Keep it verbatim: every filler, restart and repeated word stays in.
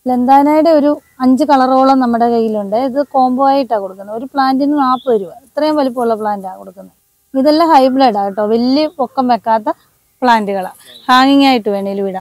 ലന്താനയുടെ ഒരു അഞ്ച് കളറോളം നമ്മുടെ കയ്യിലുണ്ട്. ഇത് കോംബോ ആയിട്ടാണ് കൊടുക്കുന്നത്. ഒരു പ്ലാന്റിന് നാൽപ്പത് രൂപ. ഇത്രയും വലിപ്പമുള്ള പ്ലാന്റാണ് കൊടുക്കുന്നത്. ഇതെല്ലാം ഹൈബ്രിഡാണ് കേട്ടോ. വലിയ പൊക്കം വെക്കാത്ത പ്ലാന്റുകളാണ്. ഹാങ്ങിങ് ആയിട്ട് വേണേലും ഇടാം.